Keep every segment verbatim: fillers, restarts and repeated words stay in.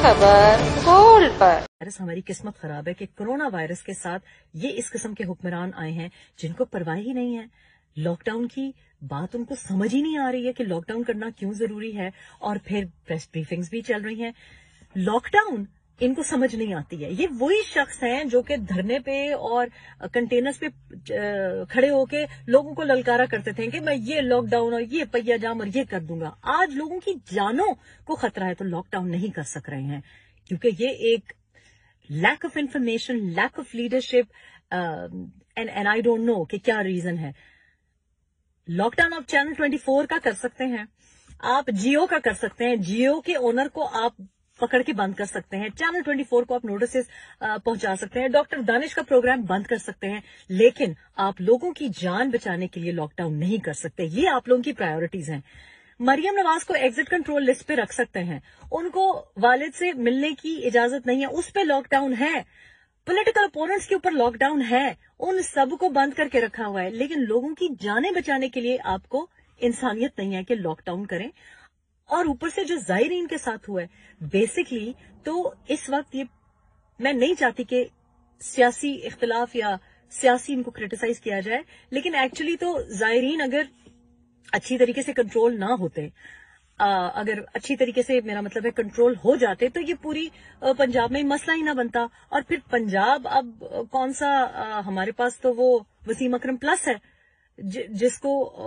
खबर गोल्ड पर। वायरस हमारी किस्मत खराब है कि कोरोना वायरस के साथ ये इस किस्म के हुक्मरान आए हैं जिनको परवाह ही नहीं है। लॉकडाउन की बात उनको समझ ही नहीं आ रही है कि लॉकडाउन करना क्यों जरूरी है, और फिर प्रेस ब्रीफिंग्स भी चल रही हैं। लॉकडाउन इनको समझ नहीं आती है। ये वही शख्स हैं जो कि धरने पे और कंटेनर्स पे खड़े होके लोगों को ललकारा करते थे कि मैं ये लॉकडाउन और ये पहिया जाम और ये कर दूंगा। आज लोगों की जानों को खतरा है तो लॉकडाउन नहीं कर सक रहे हैं, क्योंकि ये एक lack of information, lack of leadership, and and I don't know कि क्या रीजन है। लॉकडाउन आप चैनल चौबीस का कर सकते हैं, आप जियो का कर सकते हैं, जियो के ओनर को आप पकड़ के बंद कर सकते हैं, चैनल चौबीस को आप नोटिस पहुंचा सकते हैं, डॉक्टर दानिश का प्रोग्राम बंद कर सकते हैं, लेकिन आप लोगों की जान बचाने के लिए लॉकडाउन नहीं कर सकते। ये आप लोगों की प्रायोरिटीज हैं। मरियम नवाज को एग्जिट कंट्रोल लिस्ट पे रख सकते हैं, उनको वालिद से मिलने की इजाजत नहीं है, उस पे लॉकडाउन है। पॉलिटिकल अपोनेंट्स के ऊपर लॉकडाउन है, उन सब को बंद करके रखा हुआ है, लेकिन लोगों की जानें बचाने के लिए आपको इंसानियत नहीं है कि लॉकडाउन करें। और ऊपर से जो जायरीन के साथ हुआ है बेसिकली, तो इस वक्त ये मैं नहीं चाहती कि सियासी इख्तिलाफ या सियासी इनको क्रिटिसाइज किया जाए, लेकिन एक्चुअली तो जायरीन अगर अच्छी तरीके से कंट्रोल ना होते, आ, अगर अच्छी तरीके से मेरा मतलब है कंट्रोल हो जाते, तो ये पूरी पंजाब में मसला ही ना बनता। और फिर पंजाब अब कौन सा आ, हमारे पास तो वो वसीम अकरम प्लस है ज, जिसको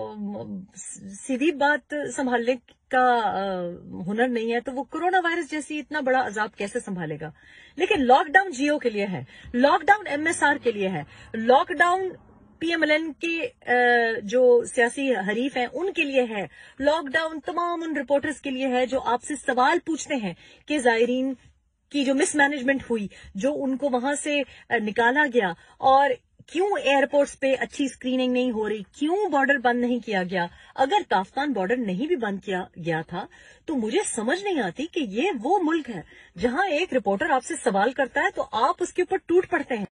सीधी बात संभालने का हुनर नहीं है, तो वो कोरोना वायरस जैसी इतना बड़ा अजाब कैसे संभालेगा। लेकिन लॉकडाउन जियो के लिए है, लॉकडाउन एमएसआर के लिए है, लॉकडाउन पीएमएलएन के जो सियासी हरीफ हैं उनके लिए है, लॉकडाउन तमाम उन रिपोर्टर्स के लिए है जो आपसे सवाल पूछते हैं कि जायरीन की जो मिसमैनेजमेंट हुई, जो उनको वहां से निकाला गया, और क्यों एयरपोर्ट्स पे अच्छी स्क्रीनिंग नहीं हो रही, क्यों बॉर्डर बंद नहीं किया गया। अगर काफ्तान बॉर्डर नहीं भी बंद किया गया था तो मुझे समझ नहीं आती कि ये वो मुल्क है जहां एक रिपोर्टर आपसे सवाल करता है तो आप उसके ऊपर टूट पड़ते हैं।